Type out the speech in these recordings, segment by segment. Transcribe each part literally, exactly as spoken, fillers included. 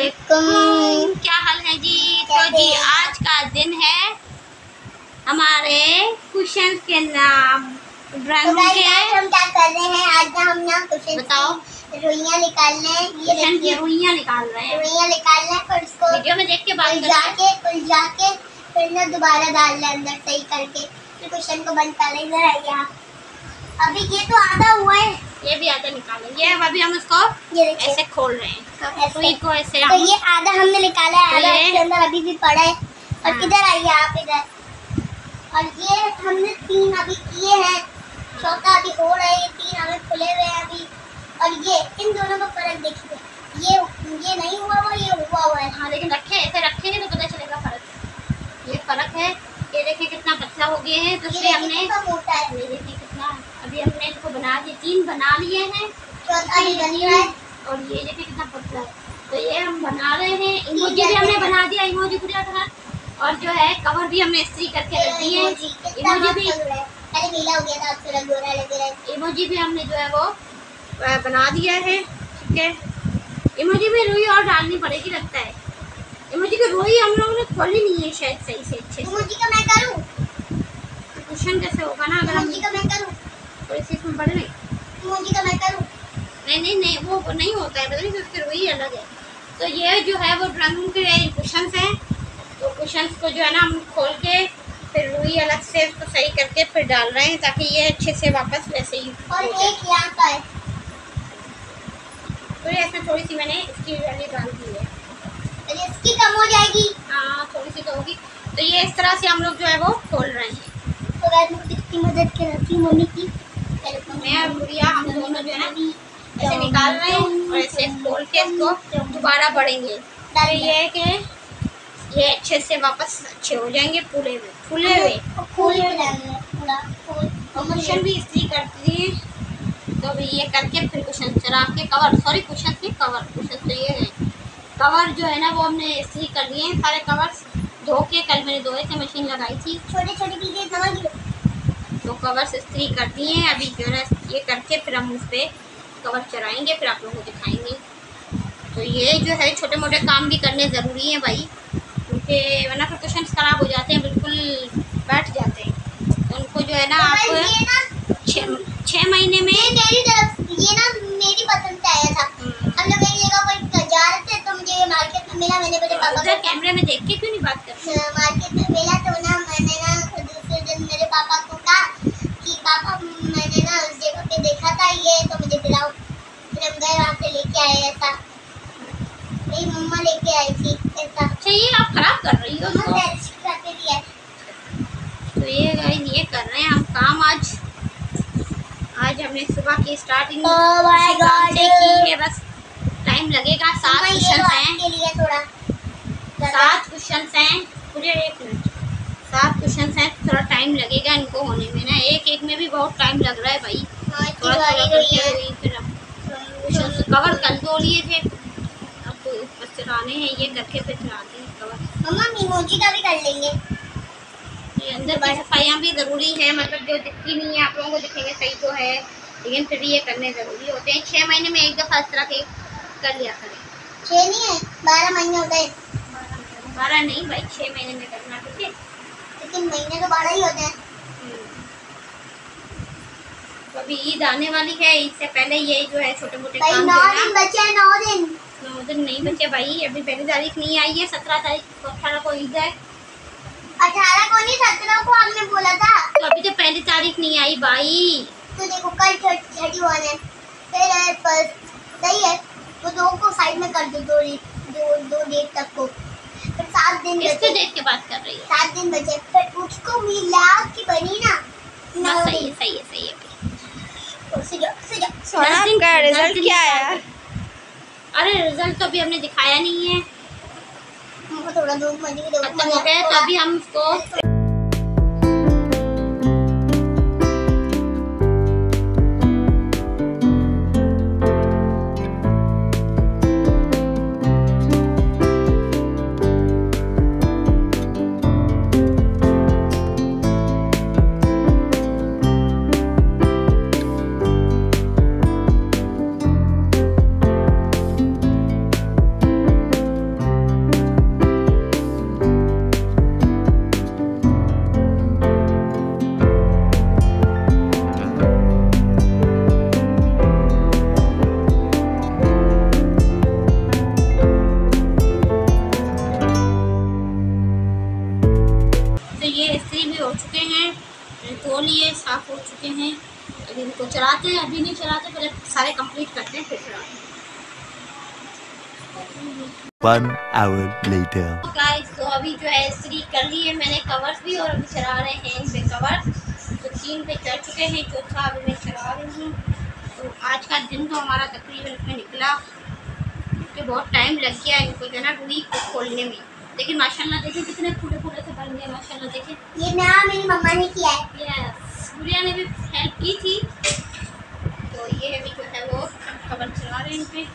वालेकुम, क्या हाल है जी। तो जी आज का दिन है हमारे कुशन के नाम ड्राइंग तो के। आज हम क्या कर रहे हैं, आज ना हम ना कुशन बताओ, रुइयां निकाल रहे हैं। ये देखिए रुइयां निकाल रहे हैं, रुइयां निकाल रहे हैं, फिर उसको वीडियो में देख के बात उलझा के उलझा के फिर ना दोबारा डाल रहे अंदर सही करके, फिर कुशन को बंद कर रहे। इधर आइए आप। अभी ये तो आधा हुआ है, ये भी आधा निकालेंगे। अब अभी हम उसको ये देखिए ऐसे खोल रहे हैं, ऐसे को ऐसे। तो ये आधा हमने निकाला है, आधा ये इसके अंदर अभी भी पड़ा है। और हाँ। इधर आइए आप, इधर। और ये हमने तीन अभी किए हैं, चौथा अभी हो रहा है। ये तीन हमें खुले हुए हैं अभी। और ये इन दोनों का फर्क देखिए, ये ये नहीं हुआ हुआ, ये हुआ हुआ है। हाँ, लेकिन रखे ऐसे रखेंगे तो पता चलेगा फर्क। ये फर्क है। ये देखिए कितना पतला हो गया है। तो ये हमने मोटा है, ये देखिए कितना। अभी हमने इसको बना दिए, तीन बना लिए हैं, चौथा भी बन रहा है। और ये देखिए कितना पतला है। तो ये हम बना रहे हैं। इमोजी भी हमने बना दिया, इमोजी पूरा तरह। और जो है कवर भी हमने इस्त्री करके रख दिए हैं। इमोजी भी अरे गीला हो गया था, अब थोड़ा गोरा लग रहा है। इमोजी भी हमने जो है वो बना दिया है, ठीक है। इमोजी में रुई और डालनी पड़ेगी लगता है। इमोजी की रुई हम लोगों ने खोली नहीं है शायद सही से अच्छे से। इमोजी का मैं करूं, क्वेश्चन कैसे होगा ना अगर हम इमोजी का मैं करूं, थोड़ी सी इसमें पढ़ रहे। इमोजी का मैं करूं। नहीं नहीं नहीं वो नहीं होता है, पता नहीं उसकी रुई अलग है। तो ये जो है वो ड्राइंग के क्वेश्चन हैं। तो क्वेश्चन को जो है ना हम खोल के फिर रुई अलग से उसको सही करके फिर डाल रहे हैं, ताकि ये अच्छे से वापस वैसे ही। और एक यहाँ का है, तो ये इसमें थोड़ी सी मैंने इसकी वाली डाल दी है, अरे इसकी कम हो जाएगी। हाँ थोड़ी सी तो होगी। तो ये इस तरह से हम लोग जो है वो खोल रहे हैं। तो वैसे मैं कितनी मदद कराती हूँ मम्मी की। मैं और गुड़िया हम दोनों जो है ना ऐसे निकाल रहे हैं और ऐसे खोल के इसको दोबारा बढ़ेंगे। तो ये है कि ये अच्छे से वापस अच्छे हो जाएंगे, फूले हुए फूले हुए फूल पूरा फूल। और कुशन भी इस्त्री करती है। तो अभी ये करके फिर कुशन चला के कवर, सॉरी कुशन से कवर, कुशन से ये कवर जो है ना वो हमने इस्त्री कर दिए हैं सारे कवर धो के। कल मैंने धोए थे, मशीन लगाई थी। छोटे छोटे पीछे समझ लो, तो कवर इस्त्री कर दिए हैं। अभी जो है ये करके फिर हम उस पर कवर चढ़ाएंगे, फिर आप लोगों को दिखाएंगे। तो ये जो है छोटे मोटे काम भी करने ज़रूरी हैं भाई, क्योंकि वरना फिर क्वेश्चन ख़राब हो जाते हैं, बिल्कुल बैठ जाते हैं। तो उनको जो है ना आप छः छः महीने में मेरी तरफ ये ना मेरी पसंद से आया था। हम लोग एक जगह पर जा रहे थे तो मुझे मार्केट में मिला। मैंने मेरे पापा को कैमरे में देख के क्यों नहीं बात करते, मार्केट में मिला तो ना मैंने ना दूसरे दिन मेरे पापा को कहा कि पापा मैंने ना उस जगह पे देखा था ये, तो मुझे दिलाओ। फिर हम गए वहाँ से लेके आए। ऐसा मेरी मम्मा लेके आई थी ऐसा। अच्छा ये आप खराब कर रही हो तो। करके दिया। तो ये गाइस ये कर रहे हैं हम काम। आज आज हमने सुबह की स्टार्टिंग Oh my God! की है, बस टाइम लगेगा। सात क्वेश्चन हैं, के लिए थोड़ा सात क्वेश्चन हैं पूरे एक मिनट सात क्वेश्चन हैं। थोड़ा टाइम लगेगा इनको होने में ना, एक एक में भी बहुत टाइम लग रहा है भाई। थोड़ा थोड़ा करके हुई फिर अब क्वेश्चन कवर कर दो लिए थे, अब तो बस चलाने हैं। ये करके फिर चलाते हैं कवर। मम्मा इमोजी का भी कर लेंगे। ये अंदर की सफाइयाँ भी ज़रूरी है, मतलब जो दिखती नहीं है आप लोगों को दिखेंगे सही तो है, लेकिन फिर भी ये करने ज़रूरी होते हैं। छः महीने में एक दफ़ा इस तरह के कर लिया करें। छः नहीं है, बारह महीने होते हैं। बारह नहीं भाई, छः महीने में करना, ठीक है। लेकिन महीने तो बारह ही होते हैं। तो अभी ईद आने वाली है, ईद से पहले ये जो है छोटे मोटे भाई काम नौ करना। दिन बचे हैं, नौ दिन नौ दिन नहीं बचे भाई, अभी पहली तारीख नहीं आई है। सत्रह तारीख को, अठारह को ईद है। अठारह को नहीं, सत्रह को आपने बोला था। तो अभी तो पहली तारीख नहीं आई भाई। तो देखो कल थर्टी वन है, फिर है पर सही है, तो दो को साइड में कर दो, दो दो दो डेट तक को। फिर सात दिन किसको बचे, देख के बात कर रही है? सात दिन बचे। फिर उसको मिला की बनी ना नौ हाँ, सही है दिन। सही है सही है। उसी जो- उसी जो- दस दिन का रिजल्ट क्या आया? अरे रिजल्ट तो अभी हमने दिखाया नहीं है, हमको थोड़ा धूप मची की खत्म हो गया। तो अभी हम इसको मैंने धो लिए, साफ हो चुके हैं। अभी इनको चलाते हैं, अभी नहीं चलाते, पहले सारे कंप्लीट करते हैं फिर चलाते हैं। One hour later. गाइस तो अभी जो है इस्त्री कर ली है मैंने कवर्स भी, और अभी चला रहे हैं इन पे कवर। तो तीन पे चढ़ चुके हैं, चौथा अभी मैं चला रही हूँ। तो आज का दिन तो हमारा तकरीबन इसमें निकला कि बहुत टाइम लग गया इनको जो है ना रुई को खोलने में, लेकिन माशाल्लाह देखिए कितने फूले फूले से बन गए माशाल्लाह। देखिए ये ना मेरी मम्मा ने किया है। यस, गुड़िया ने भी हेल्प की थी। तो ये अभी जो है वो कवर चला रहे हैं इन पे।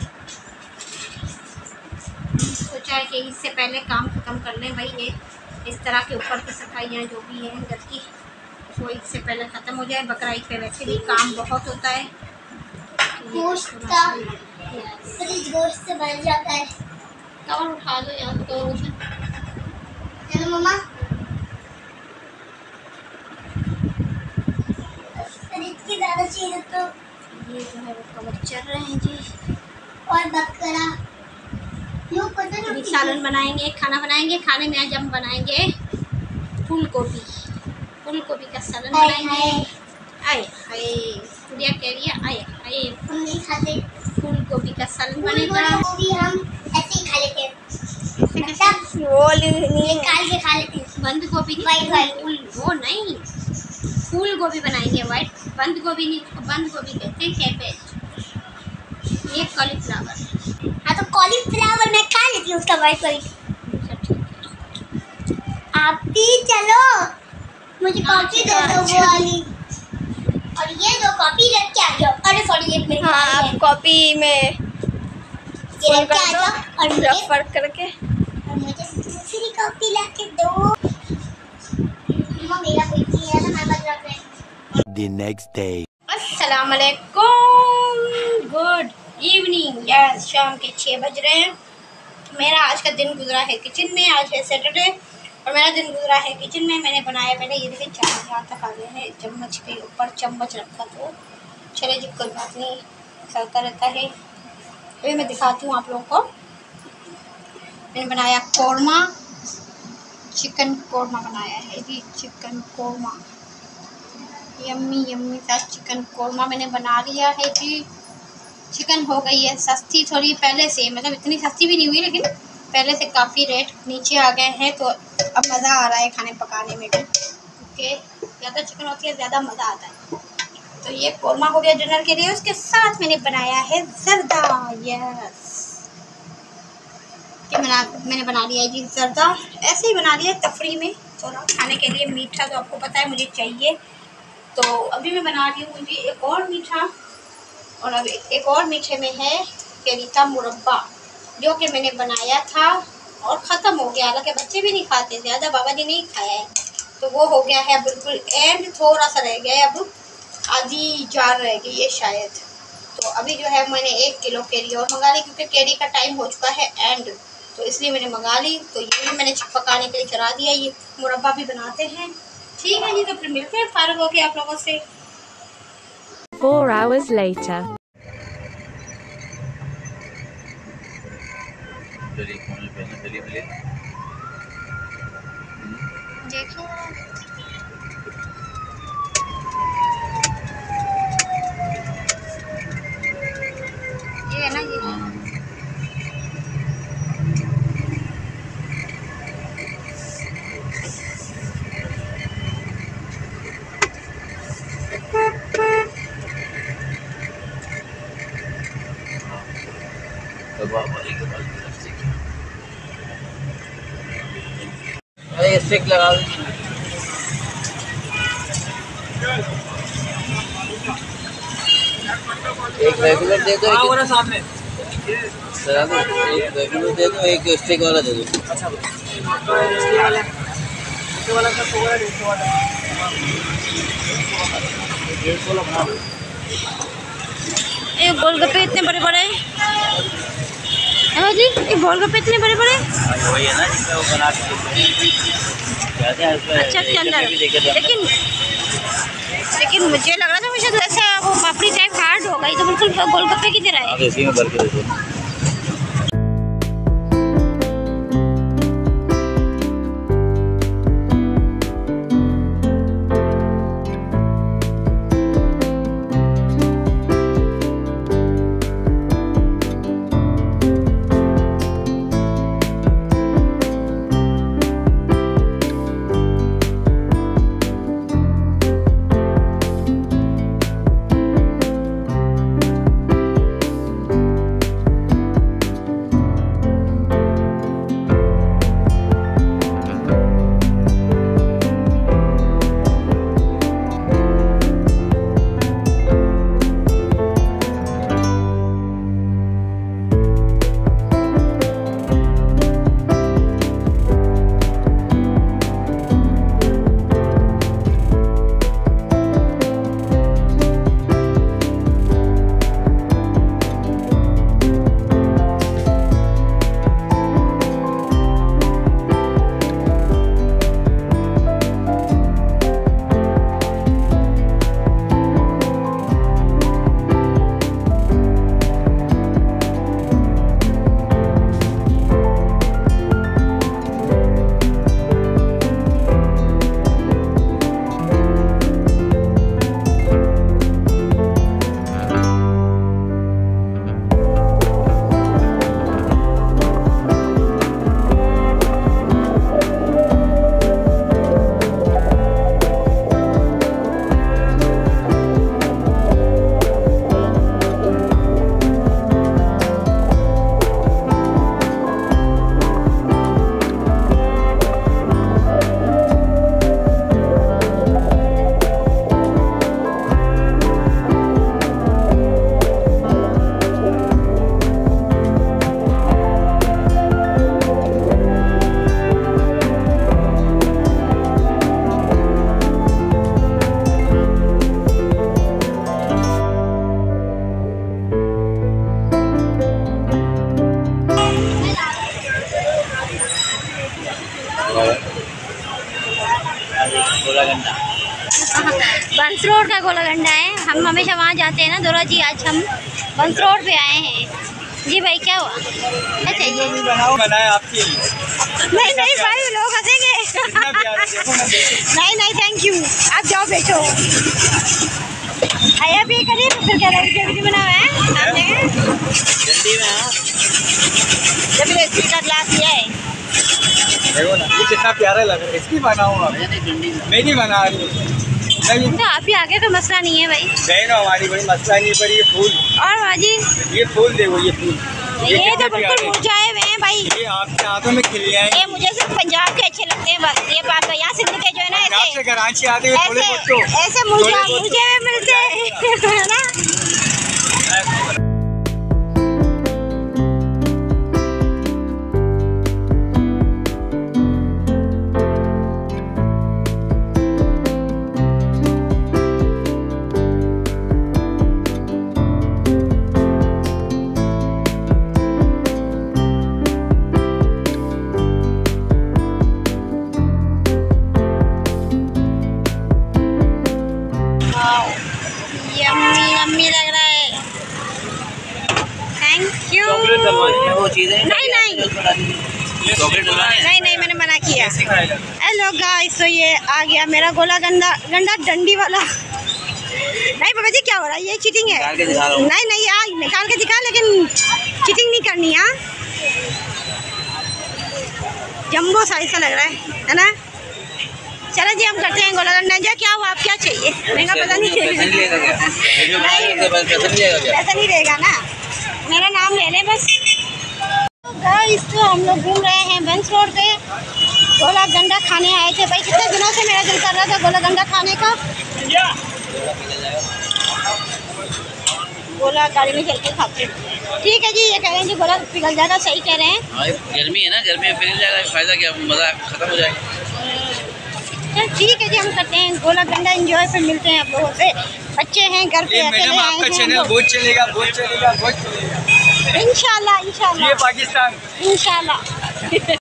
सोचा है कि इससे पहले काम ख़त्म कर लें भाई, ये इस तरह के ऊपर की सफाइयाँ जो भी हैं घर की वो इससे पहले ख़त्म हो जाए। बकरा ईद पे वैसे भी काम बहुत होता है। गोश्त का फ्रिज गोश्त से भर जाता है। कवर उठा दो यार तो रोशन। चलो मम्मा, फ्रिज की ज़्यादा चीज़ तो ये जो है वो कवर चल रहे हैं जी। और बकरा लोग पता अभी नहीं सालन बनाएंगे, खाना बनाएंगे। खाने में आज हम बनाएंगे फूल गोभी, फूल गोभी का सालन हाय बनाएंगे। हाय आए हाय गुड़िया कह रही है आए हाय, हम नहीं खाते। फूल गोभी का सालन फूल बनेगा। गोभी वो भी हम ऐसे ही खा लेते हैं, मतलब ये काट के खा लेते हैं। बंद गोभी White, white. फूल वो नहीं, फूल गोभी बनाएंगे वाइट। बंद गोभी नहीं, बंद गोभी कहते हैं कैबेज। ये कॉलीफ्लावर। हाँ तो कॉलीफ्लावर मैं खा लेती हूँ उसका वाइट वाइट। आप भी चलो, मुझे कॉफी दे दो वो वाली, और ये दो कॉपी रख के आ जाओ। अरे सॉरी ये मेरी हाँ, आप कॉपी में ये रख के आ जाओ, और मुझे रेफर करके और मुझे दूसरी कॉपी ला के दो। मम्मा मेरा कोई नहीं है ना, मैं बस रख रही हूँ। The next day. अस्सलाम वालेकुम, गुड इवनिंग। यस, शाम के छः बज रहे हैं। मेरा आज का दिन गुजरा है किचन में। आज है सैटरडे और मेरा दिन गुजरा है किचन में। मैंने बनाया पहले ये देखिए चावल यहाँ तक आ गए हैं, चम्मच के ऊपर चम्मच रखा तो चले जी कोई बात नहीं, चलता रहता है। अभी मैं दिखाती हूँ आप लोगों को। मैंने बनाया कौरमा, चिकन कौरमा बनाया है जी, चिकन कौरमा। यम्मी यम्मी सा चिकन कौरमा मैंने बना लिया है जी। चिकन हो गई है सस्ती थोड़ी पहले से, मतलब इतनी सस्ती भी नहीं हुई लेकिन पहले से काफ़ी रेट नीचे आ गए हैं। तो अब मज़ा आ रहा है खाने पकाने में भी, क्योंकि ज़्यादा चिकन होती है ज़्यादा मज़ा आता है। तो ये कौरमा हो गया डिनर के लिए। उसके साथ मैंने बनाया है जर्दा। यस, कि बना मैंने बना लिया है जी जर्दा। ऐसे ही बना लिया तफरी में, थोड़ा खाने के लिए मीठा तो आपको पता है मुझे चाहिए। तो अभी मैं बना रही हूँ जी एक और मीठा, और अब एक और मीठे में है केरी का मुरब्बा, जो कि मैंने बनाया था और ख़त्म हो गया। हालांकि बच्चे भी नहीं खाते ज़्यादा, बाबा जी नहीं खाया है, तो वो हो गया है बिल्कुल एंड। थोड़ा सा रह गया है, अब आधी जार रह गई है शायद। तो अभी जो है मैंने एक किलो केरी और मंगा ली, क्योंकि केरी का टाइम हो चुका है एंड, तो इसलिए मैंने मंगा ली। तो ये भी मैंने पकाने के लिए चला दिया। ये मुरब्बा भी बनाते हैं। ठीक है जी, तो फिर मिलते हैं फारग होके आप लोगों से। Four hours later. देखो ये है ना, ये अरे स्टिक लगा दो। एक रेगुलर दे दो, एक सामने चला दो। एक रेगुलर दे दो, एक स्टिक वाला दे दो। अच्छा, वाला का तो वाला डेढ़ सौ बना दो। ये गोलगप्पे इतने बड़े बड़े है जी, ये गोलगप्पे इतने बड़े बड़े वही है ना जिसमें वो बना के अच्छा के अंदर। लेकिन लेकिन मुझे लग रहा था मुझे तो ऐसा वो पापड़ी टाइप हार्ड हो गई, तो बिल्कुल गोलगप्पे की तरह है। इसी में भर के दे दो। बंस रोड का गोलागंडा है। हम हमेशा वहाँ जाते हैं ना दोरा जी। आज हम बंस रोड पे आए हैं। जी भाई क्या हुआ? क्या चाहिए? बनाया आपके लिए। नहीं नहीं भाई लोग हंसेंगे। नहीं नहीं थैंक यू, आप जाओ बैठो। आया भी करिए फिर क्या लड़की भी बना हुआ है सामने जल्दी में। हाँ जब स्टील का ग्लास लिया है। देखो ना ये कितना प्यारा लग रहा है। इसकी बनाऊंगा मैं नहीं बना रही हूँ। तो आप ही आगे का मसला नहीं है भाई। बहन हमारी बड़ी मसला नहीं, पर ये फूल और बाजी ये फूल देखो ये फूल ये, ये कितने तो बिल्कुल प्यारे। मुरझाए हुए हैं भाई। ये आपके हाथों में खिल ये जाए। मुझे सिर्फ पंजाब के अच्छे लगते हैं बस। ये बात यहाँ सिंध के जो है ना पंजाब से ऐसे कराची आते हुए थोड़े बहुत तो ऐसे ऐसे मुरझा थोड़े बहुत मुरझे हुए मिलते हैं है ना। यम्मी यम्मी लग रहा है। Thank you. चॉकलेट डलवानी है वो चीज़ें। नहीं नहीं चॉकलेट डलवानी है। नहीं नहीं मैंने मना किया। हेलो गाइस, तो ये आ गया मेरा गोला गंदा गंदा डंडी वाला। नहीं बाबा जी क्या हो रहा है? ये चीटिंग है। निकाल के दिखा रहा हूँ। नहीं नहीं यार निकाल के दिखा, लेकिन चीटिंग नहीं करनी। हाँ जम्बो साइज का लग रहा है है ना। चलो जी हम करते हैं गोला गंडा। जो क्या हुआ, आप क्या चाहिए? महंगा पता नहीं पैसा नहीं लेगा क्या? वीडियो बनाने के बाद पैसा नहीं लेगा क्या? पैसा नहीं रहेगा ना, मेरा नाम ले लें बस। तो गाइस तो हम लोग घूम रहे हैं बंस रोड पे। गोला गंडा खाने आए थे भाई। कितने दिनों से मेरा दिल कर रहा था गोला गंडा खाने का। गोला गाड़ी में चल के खाते हैं। ठीक है जी, ये कह रहे हैं जी गोला पिघल जाएगा। सही कह रहे हैं। हाँ, गर्मी है ना, गर्मी में पिघल जाएगा। फायदा क्या, मज़ा खत्म हो जाएगा। चल ठीक है जी हम करते हैं गोला गंडा एंजॉय। फिर मिलते हैं आप लोगों से। बच्चे हैं घर पे ये अकेले मैडम आए आपका हैं चैनल हम लोग। बहुत चलेगा, बहुत चलेगा, बहुत चलेगा। इंशाल्लाह इंशाल्लाह ये पाकिस्तान इंशाल्लाह।